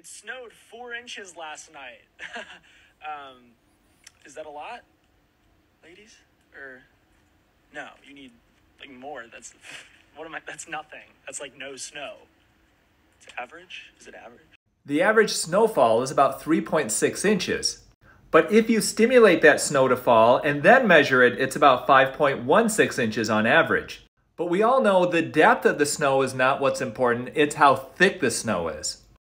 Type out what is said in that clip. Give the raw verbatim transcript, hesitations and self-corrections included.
It snowed four inches last night. um, is that a lot, ladies? Or no? You need like more. That's what am I? That's nothing. That's like no snow. It's average. Is it average? The average snowfall is about three point six inches. But if you stimulate that snow to fall and then measure it, it's about five point one six inches on average. But we all know the depth of the snow is not what's important, it's how thick the snow is.